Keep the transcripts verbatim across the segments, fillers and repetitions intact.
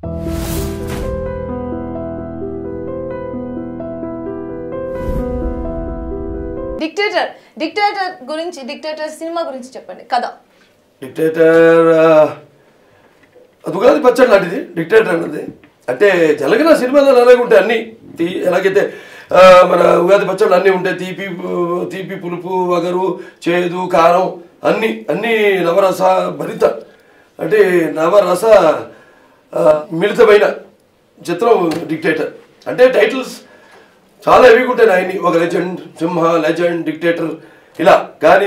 Dictator dictator గురించి dictator cinema గురించి చెప్పండి కథ. డిక్టేటర్ అది ఉగాది పచ్చడి లాంటిది డిక్టేటర్ అన్నది. అంటే జలగిన సినిమాలు అలాగే ఉంటాయి అన్నీ. తీ ఎలాగైతే మన ఉగాది పచ్చళ్ళు అన్నీ ఉంటాయి, తీపి తీపి పులుపు వగరు చేదు కారం అన్నీ అన్నీ నవరస భరిత అంటే నవరస మిళితమైన చిత్రం డిక్టేటర్. అంటే టైటిల్స్ చాలా హెవీగా ఉంటాయి ఆయన్ని, ఒక లెజెండ్, సింహ, లెజెండ్, డిక్టేటర్ ఇలా. కానీ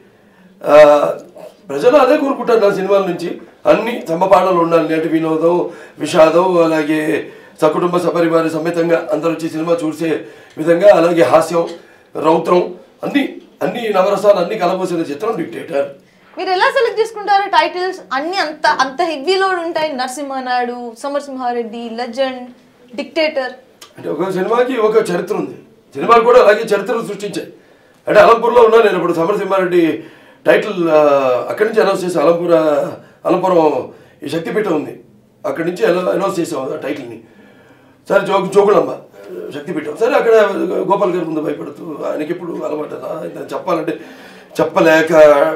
ప్రజలు అదే కోరుకుంటారు నా సినిమాల నుంచి, అన్ని సమపాఠాలు ఉండాలి, నేటి వినోదం, విషాదం, అలాగే సకుటుంబ సపరివార సమేతంగా అందరూ వచ్చి సినిమా చూసే విధంగా, అలాగే హాస్యం, రౌద్రం అన్ని అన్ని నవరసాలు అన్ని కలబోసిన చిత్రం డిక్టేటర్. మీరు ఎలా సెలెక్ట్ చేసుకుంటారు టైటిల్స్? అన్ని అంత అంత హెవీలో ఉంటాయి. నరసింహనాయుడు, సమరసింహారెడ్డి, లెజెండ్, డిక్టేటర్ అంటే ఒక సినిమాకి ఒక చరిత్ర ఉంది. సినిమాలు కూడా అలాగే చరిత్రను సృష్టించాయి. అంటే అలంపూర్లో ఉన్నా నేను ఇప్పుడు సమరసింహారెడ్డి టైటిల్ అక్కడి నుంచి అనౌన్స్ చేసాం. అలంపూర అలంపురం ఈ శక్తిపీఠం ఉంది, అక్కడి నుంచి అనౌన్స్ చేసాం ఆ టైటిల్ని. సరే జోగు జోగులమ్మ శక్తిపీఠం, సరే అక్కడ గోపాల్ గారి ముందు భయపడుతూ ఆయనకి ఎప్పుడు అలవాటు చెప్పాలంటే చెప్పలేక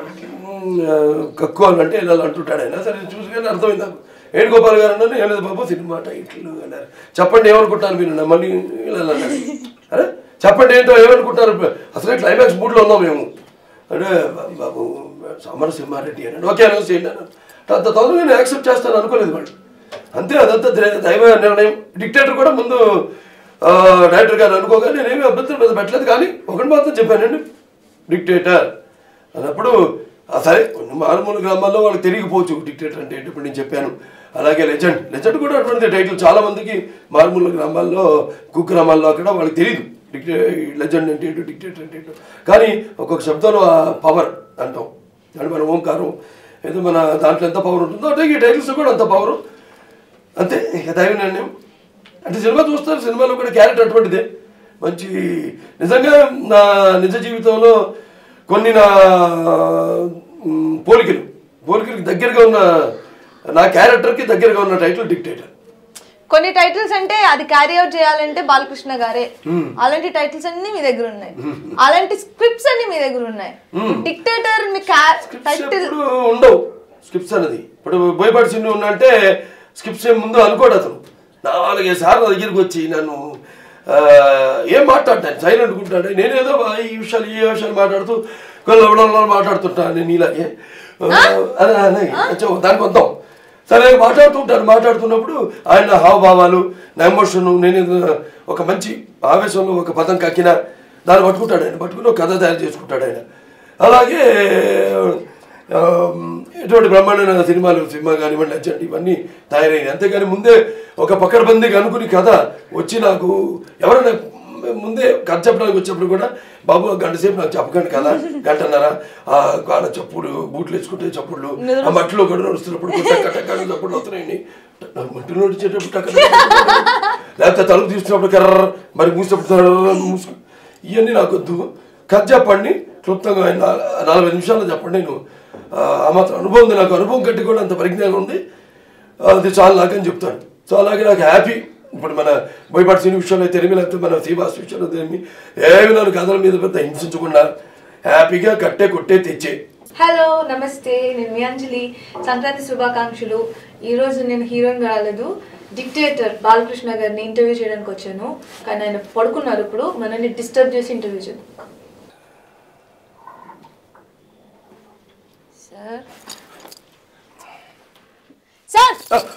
కక్కువాలంటే ఇలా అంటుంటాడు ఆయన. సరే చూసుకొని అర్థమైంది నాకు. ఏడు గోపాల్ గారు అన్నారు, ఏం లేదు బాబు సినిమా టైటిల్ అన్నారు. చెప్పండి ఏమనుకుంటాను మీరు, మళ్ళీ ఇలా అన్నారు. అరే చెప్పండి ఏంటో ఏమనుకుంటారు, అసలే క్లైమాక్స్ మూడ్లో ఉన్నాం మేము అంటే బాబు సమరసింహారెడ్డి అన్నాడు. ఓకే అనౌన్స్ చేయండి అన్నాను. అంత తొందరగా నేను యాక్సెప్ట్ చేస్తాను అనుకోలేదు వాళ్ళు. అంతే, అదంతా దైవ నిర్ణయం. డిక్టేటర్ కూడా ముందు డైరెక్టర్ గారు అనుకోగా నేనేమి అభ్యంతరం పెద్ద పెట్టలేదు, కానీ ఒకటి మాత్రం చెప్పానండి డిక్టేటర్ అన్నప్పుడు సరే మారుమూల గ్రామాల్లో వాళ్ళకి తిరిగిపోవచ్చు డిక్టేటర్ అంటే ఇప్పుడు నేను చెప్పాను. అలాగే లెజెండ్ లెజెండ్ కూడా అటువంటి టైటిల్ చాలామందికి మారుమూల గ్రామాల్లో కుగ్రామాల్లో అక్కడ వాళ్ళకి తెలియదు డిక్టే లెజెండ్ అంటే ఏంటో డిక్టేటర్ అంటే ఏంటో. కానీ ఒక్కొక్క శబ్దంలో ఆ పవర్ అంటాం, అంటే మన ఓంకారం ఏదో మన దాంట్లో ఎంత పవర్ ఉంటుందో అంటే ఈ టైటిల్స్ కూడా అంత పవరు. అంతే ఇక దైవ నిర్ణయం. అంటే సినిమా చూస్తారు, సినిమాలో కూడా క్యారెక్టర్ అటువంటిదే. మంచి నిజంగా నా నిజ జీవితంలో కొన్ని నా పోలికలు పోలికలకి దగ్గరగా ఉన్న నా క్యారెక్టర్కి దగ్గరగా ఉన్న టైటిల్ డిక్టేటర్. కొన్ని టైటిల్స్ అంటే అది క్యారీ అవుట్ చేయాలంటే బాలకృష్ణ గారే, అలాంటి టైటిల్స్ అన్ని మీ దగ్గర ఉన్నాయి, అలాంటి స్క్రిప్ట్స్ అన్ని మీ దగ్గర ఉన్నాయి. డిక్టేటర్ మీ టైటిల్ ఉండవు స్క్రిప్ట్స్ అనేది. ఇప్పుడు బోయపాటి సినిమా ఉన్నా అంటే స్క్రిప్ట్స్ ఏం ముందు అనుకోడు అతను. నాలుగైదు సార్లు దగ్గరికి వచ్చి నన్ను ఏం మాట్లాడతాను సైలెంట్ ఉంటాడు. నేనేదో ఈ విషయాలు ఈ విషయాలు మాట్లాడుతూ కొన్ని మాట్లాడుతుంటాను నేను ఇలాగే దానికి వద్దాం. సరే మాట్లాడుతుంటాను. మాట్లాడుతున్నప్పుడు ఆయన హావభావాలు, నా ఎమోషన్, నేను ఒక మంచి ఆవేశంలో ఒక పదం కక్కిన దాన్ని పట్టుకుంటాడు ఆయన, పట్టుకుని ఒక కథ తయారు చేసుకుంటాడు ఆయన. అలాగే ఎటువంటి బ్రహ్మాండమైన సినిమాలు సినిమా కానివ్వండి లెజెండ్ ఇవన్నీ తయారయ్యాయి. అంతేగాని ముందే ఒక పక్కడబందీగా అనుకుని కథ వచ్చి నాకు ఎవరైనా ముందే కథ చెప్పడానికి వచ్చినప్పుడు కూడా బాబు గంట సేపు నాకు చెప్పకండి కదా, గంటన్నర ఆ గాన చప్పుడు బూట్లు వేసుకుంటే చప్పుళ్ళు, ఆ మట్టిలో గడు నడుస్తున్నప్పుడు టక్క చప్పుడు అవుతున్నాయండి, మట్టిలో నడిచేటప్పుడు టక్క, లేకపోతే తలుపు తీస్తున్నప్పుడు కర్ర, మరి మూసినప్పుడు మూసుకు, ఇవన్నీ నాకు వద్దు. కథ చెప్పండి క్లుప్తంగా నలభై నిమిషాల్లో చెప్పండి. నేను ఆ మాత్రం అనుభవం ఉంది, నాకు అనుభవం కట్టి కూడా అంత పరిజ్ఞానం ఉంది, అది చాలా నాకని చెప్తాను. సో అలాగే నాకు హ్యాపీ. ఇప్పుడు మన బోయపాటి సినీ విషయంలో తెలిమి, లేకపోతే మన శ్రీవాస్ విషయంలో తెలిమి, ఏమి నన్ను కథల మీద పెద్ద హింసించకుండా హ్యాపీగా కట్టే కొట్టే తెచ్చే. హలో నమస్తే, నేను మీ అంజలి. సంక్రాంతి శుభాకాంక్షలు. ఈరోజు నేను హీరోయిన్ రాలేదు, డిక్టేటర్ బాలకృష్ణ గారిని ఇంటర్వ్యూ చేయడానికి వచ్చాను. కానీ ఆయన పడుకున్నారు. ఇప్పుడు మనల్ని డిస్టర్బ్ చేసి ఇంటర్వ్యూ చేద్దాం. Sir sir